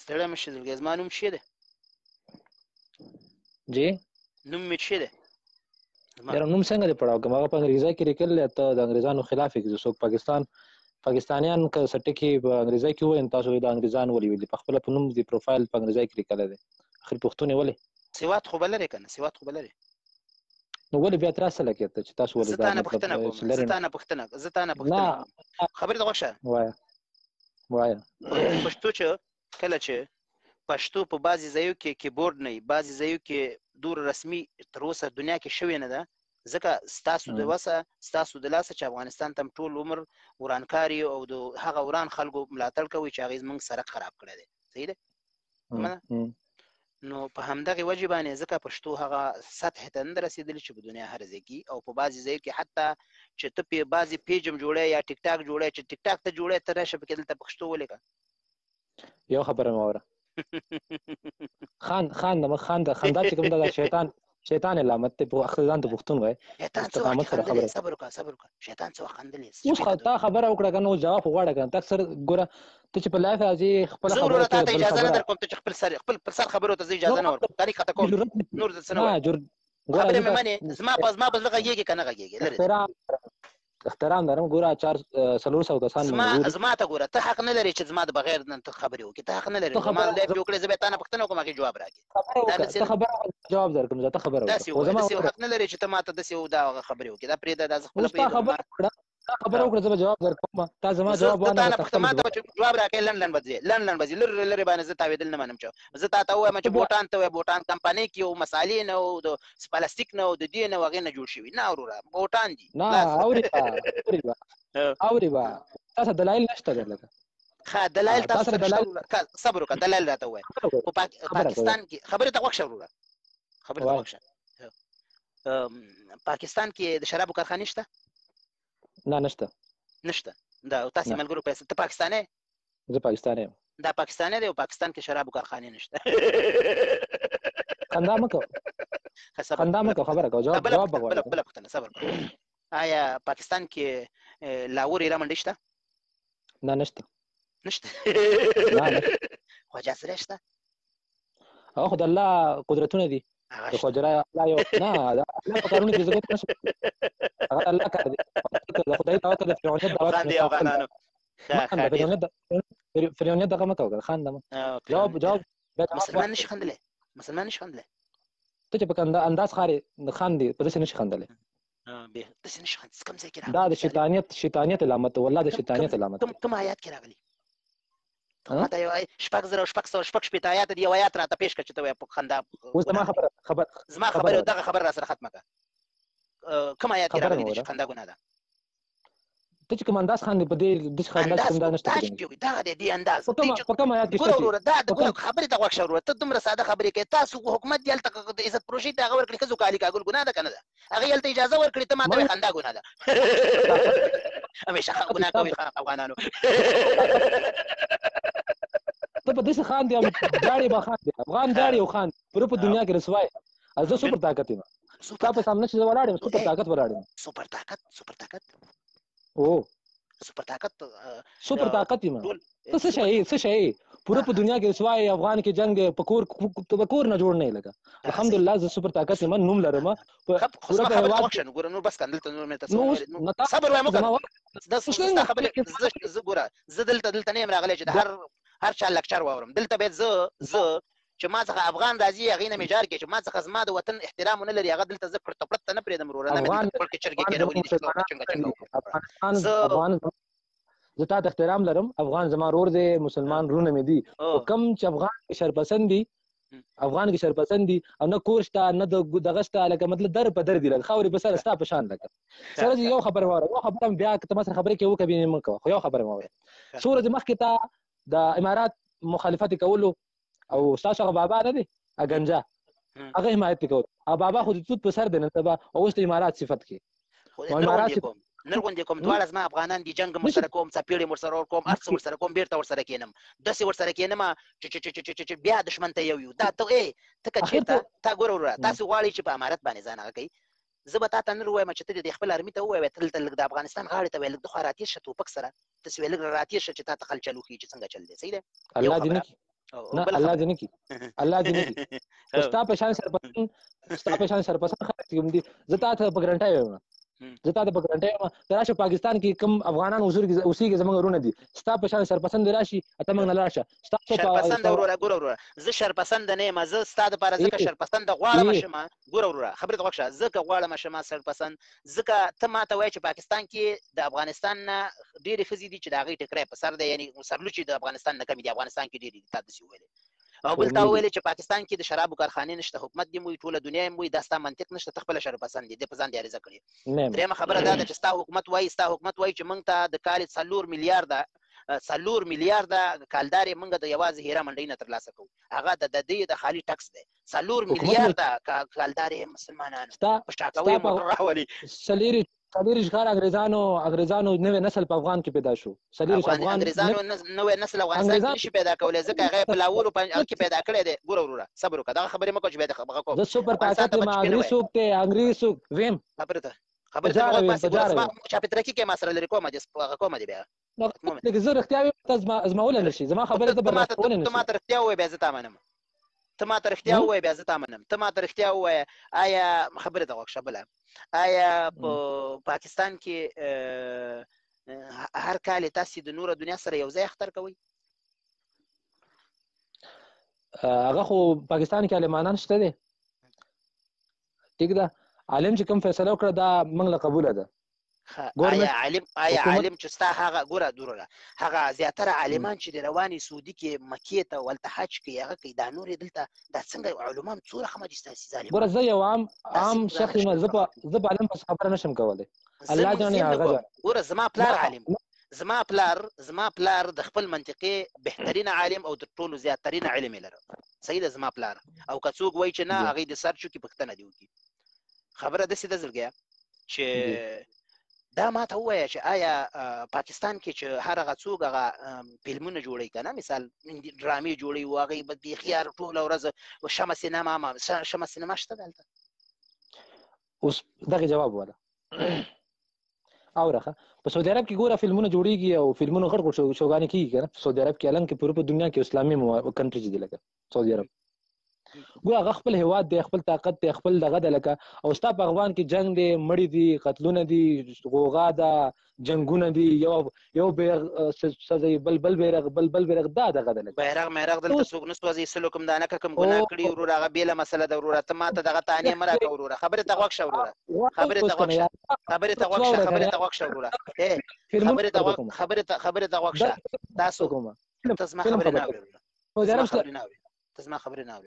ستړی مه شې زړګی زما نوم څه دی جی نوم مې څه دی یاره نوم څنګه دې پړاو کوم هغه په انګریزي کې لیکل ته د انګریزانو خلاف یې څوک پاکستانیان که څه ټکي په انګریزي کې وایي تاسو د انګریزان ولې ویلي په خپله په نوم دې پروفایل په انګریزي کې لیکلی دی اخر پښتون یې ولې سواد خو به لرې که نه سواد خو به لرې نو ولې بیا اعتراض څه لګېد چې تاسو ولې زه تا نه پوښتنه کوم خبرې ته غوږ شه وایه پښتو چې کله چې پښتو په بعضې ځایو کې کیبورډ نه وي بعضې ځایو کې دور رسمي تر اوسه دنیا کې شوې نه ده ځکه ستاسو د وسه ستاسو د لاسه چې افغانستان ته ټول عمر ورانکار او د هغه وران خلکو ملاتړ کوي چې هغې زموږ سرک خراب کړی دی صحیح دی نو په همدغې وجې باندې ځکه پښتو هغه سطحې ته نه ده رسېدلې چې په دنیا هر ځای کې او په بعضې ځایو کې حتی چې ته پې بعضې پیج هم جوړی یا ټیک ټاک جوړی چې ټیک ټاک ته جوړی ته راشه پکې دلته پښتو ولیکه یو خبره مې واوره خانده خندا چې کوم دا شیطان علامت ته په اخر ځان ته پښتون وای استقامت سره خبره صبر وکړه شیطان څه وخت خندلې اوس تا خبره وکړه کنه اوس جواب غواړه کنه تک سر ګوره ته چې په لایف راځي خپل خبره ته اجازه نه درکوم ته خپل سر خبرو ته اجازه نه ورکوم تاریخ ته کوم نور څه نه خبره مې منې زما په غږیږي کنه غږیږي احترام لرم ګوره 400 کسان زما ته ګوره ته حق نه لرې چې زما د بغیر نه ته خبرې وکړې ته حق نه لرې زما لایف وکړې زه به تا نه پوښتنه وکړم هغې جواب راکړې ته خبره جواب درکړم زه ته خبره داسې حق نه لرې چې ته ما ته داسې دا خبرې وکړې دا پرېږده دا زه خپله خبره وکړه زه به جواب درکوم تا زما جواب ما ته به جواب راکړې لنډ به ځي لرې باندې زه تاوېدل نه منم چې زه تا ته ووایم چې بوټان ته وایه بوټان کمپنۍ کې او مسالې نه او د پلاستیک نه او د دې نه هغې نه جوړ شوي نه وروره بوټان دي نه اورې به تاسو دلایل نشته دی لکه ښه دلایل تاسو سره شته صبر وکړه دلایل راته ووایه په پاکستان کې خبرې ته غوږ شه وروره خبرې ته غوږ شه پاکستان کې د شرابو کارخانې شته نه نشته دا تاسې ملګرو پیسې ته پاکستانی زه پاکستانی یم دا پاکستانی دی او پاکستان کې شرابو کارخانې نشته خندا مه کوه خبره کوه جواب به غواړم بله پوښتنه صبر کوه آیا پاکستان کې لاهور ایره منډۍ شته نه نشته خواجه سری شته هغه خو د الله قدرتونه دي د خواجه الله یو نه د الله په کارونو کې زه ګوت نه شم هغه الله کار دی د خدای توکل د فرعونیت دعوت خاندي افغانانو فرعونیت دغه مه کوه خاندم جواب مسلمان نشي خندلی ته چې په انداز خاندي په داسې نشي خندلی داسې نشي خندلی کوم ځای کې دا د شیطانیت علامت والله د شیطانیت علامت کوم آیات کې راغلي ماته یو 600 آیات دی یو آیات راته پیش کړه چې ته وایې په خندا اوس زما خبره دغه خبره را سره ختمه کړه کوم آیات کې راغلي دي چې خندا ګناه ده ته چې کوم انداز خاندي په دې داسې خندا کوم دا نشته دغه دی انداز په کوم آیات کې ګوره وروره دا خبرې ته غوږ شه وروره ته دومره ساده خبرې کوې تاسو حکومت دې هلته د عزت پروژې ته هغه ورکړي ښځو کالي کاږل ګناه ده که نه ده هغې هلته اجازه ورکړې ته ما ته خندا ګناه ده همیشه ګناه کوي افغانانو ته په داسې خاندي جاړې به خاندي افغان جاړې او خاندي پوره په دنیا کې رسوای زه سوپر طاقت یم ستا په سامنے چې زه ولاړ یم سوپر طاقت ولاړ یم سوپر طاقت او سوپر طاقت یم ته څه شی پوره په دنیا کې رسوای افغان کې جنگ په کور نه جوړ نه لګا الحمدلله زه سوپر طاقت یم نوم لرم پوره په هوا کې ګوره نو بس کندل ته نور مې تاسو صبر وایم دا څه خبره زه ګوره زه دلته نه یم راغلی چې هر چا لکچر واورم دلته باید زه چې ما څخه افغان راځي هغې نه مې جار کړي چې ما څخه زما د وطن احترام ونه لري هغه دلته زه پړته پړته نه پرېږدم وروره نه مې دلته خپل کې چرګې کېرولي زه تا ته احترام لرم افغان زما رور دی مسلمان رونه مې دي او کم چې افغان کې شرپسند دي او نه کور شته نه دغه شته لکه مطلب در په در دي لکه خاورې په سر ستا په شان لکه سره یو خبره واوره یو خبره بیا که ته ما سره خبرې کوې وکړه بیا مه کوه خو یو خبره مه وایه څو ورځې مخکې تا د امارات مخالفت کولو او ستاسو هغه بابا نه دی اګنجا هغه حمایت کول او بابا خو د توت په سر دی نن سبا اوس د امارات صفت کې نرغوندې کوم دواړه زما افغانان دي جنګ هم ورسره کوم څپېړې هم ورسره کوم هر څه ورسره کوم بېرته ورسره کښېنم داسې ورسره کښېنم چې بیا دښمن ته یو دا ته که چېرته تا ګوره وروره تاسې غواړئ چې په امارت باندې ځان هغه کوي زه به تا ته نن ووایم چې ته دې خپل ارمي ته ووایې دلته لږ د افغانستان غاړې ته وایې لږ د خوا راتېر شه توپک سره تاسې وایې لږ راتېر شه چې تا ته خل چل وښیي چې څنګه چل دی صحیح دی نه الله دې نه کی الله دې نه کی ستا په شان سرپسند خلک کوم دي زه تا ته په ګرانټای وایم زه تا ته په ګرانټای وایم ته راشه پاکستان کې کوم افغانان اوسېږي زموږ وروڼه دي ستا په شان سرپسند راشي ته موږ نه لاړ شه شرپسند وروره زه شرپسند نه یم زه ستا دپاره ځکه شرپسند غواړم شمه ګوره وروره خبرې ته غوږ شه ځکه غواړم شمه شرپسند ځکه ته ماته وایې چې پاکستان کې د افغانستان نه ډېرې ښځې دي چې د هغې ټکری په سر دی یعنې سرلوچې د افغانستان نه کمې دي افغانستان کې ډېرې دي تا داسې وویلې او بل تا وویلې چې پاکستان کې د شرابو کارخانې نشته حکومت دې موي ټوله دنیا یې موي دا ستا منطق نشته ته خپله شرپسند دي دې په ځان دې عریضه کړې درېیمه خبره دا ده چې ستا حکومت وایي چې موږ ته د کال 4 میلیارده کالدارې موږ د یوازې هیره منډۍ نه ترلاسه کوو هغه د دې د خالي ټکس دی 4 میلیارده کالدارې مسلمانانو په شاکوي موټر راولي څلېرویشت کال انګریزانو نوی نسل په افغان کې پیدا شو انګریزانو نوی نسل افغانستان کې نشي پیدا کولی ځکه هغه په لاولو کې پیدا کړی دی ګوره وروره صبر وکړه دغه خبرې مه کوه چې بیا دغه کوم زه سوپر طاقت یم انګریز څوک دی انګریز څوک ویم خبرې ته چاپېترکي کې ما سره لرې کومه دي بیا لکه زه رښتیا ویم ته ازمولی نه شي زما خبرې ته برداشتولی نه شي ته ما ته رښتیا ووایې بیا زه تا منم ته ما ته رښتیا ووایې آیا خبرې ته غوږ شه بله آیا په پاکستان کې هر کال تاسې د نوره دنیا سره یو ځای اختر کوئ هغه خو پاکستان کې عالمانان شته دی ټیک ده عالم چې کوم فیصله وکړه دا موږ له قبوله ده آیا عالم چې ستا هغه ګوره دوره هغه زیاتره عالمان چې د رواني سعودي کې مکې ته ولته حج کوي هغه کوي دا نور دلته دا څنګه علما څو رقمه دي ستاسې ظالمان ګوره زه یو عام شخص یم زه په عالم پس خبره نشم کولی الله جانې هغه ده ګوره زما پلار عالم زما پلار د خپل منطقې بهترین عالم او د ټولو زیاترین علم یې لره صحیح ده زما پلار او که څوک وایي چې نه هغې د سر چوکي پوښتنه دې وکړي خبره داسې ده زړګیه چې دا ما ته ووایه چې آیا پاکستان کې چې هر هغه څوک هغه فلمونه جوړوي که نه مثال ډرامې جوړوي و هغې به بیخي ټوله ورځ شمه سینما شته دلته اوس دغې جواب واله اوره په سعودي عرب کې ګوره فلمونه جوړېږي او فلمونه غټ شوګانې کېږي که نه په سعودي عرب کې الان کې پوره په دنیا کې اسلامي کنټري چې دي لکه سعودي عرب ګوره هغه خپل هیواد دی خپل طاقت دی خپل دغه دی لکه او ستا په افغان کې جنګ دی مړي دي قتلونه دي غوغا ده جنګونه دي یو بیرغ سوځي بل بیرغ دا دغه دی بیرغ دلته څوک نه سوځي سلو کوم دانه کوم ګناه کړي وروره هغه بېله مسله ده وروره ته ماته دغه تانیه مه راکړه وروره خبرې ته غوږ شه وروره خبرې ته غوږ شه وروره خبرې ته غوږ شه تاسو ته زما خبرې نه اورې